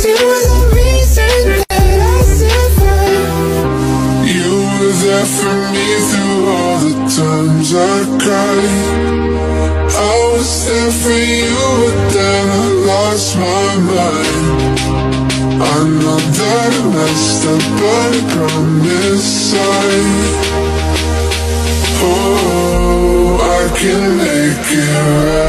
You were the reason that I survived. You were there for me through all the times I cried. I was there for you, but then I lost my mind. I know that I messed up, but I promise oh, I can make it right.